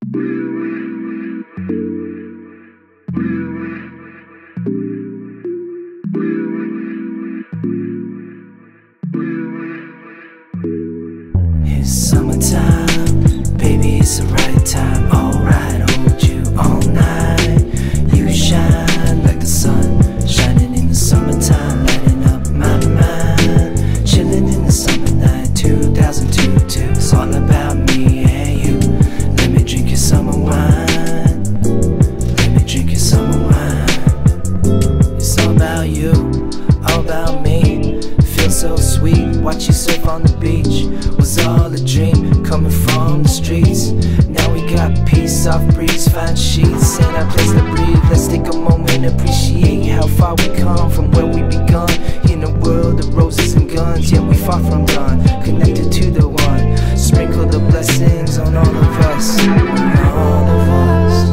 It's summertime, baby, it's the right time. Alright, hold you all night. You shine like the sun, shining in the summertime, lighting up my mind. Chilling in the summer night, 2022. It's all about me and you. Let me drink your summer wine. Let me drink your summer wine. It's all about you, all about me. Feels so sweet, watch you surf on the beach. Was all a dream, coming from the streets. Now we got peace, soft breeze, fine sheets, and a place to breathe. Let's take a moment, appreciate how far we come from where we begun. In a world of roses and guns, yet we far from done. Connected to the one, sprinkle the blessings on all of us, on all of us.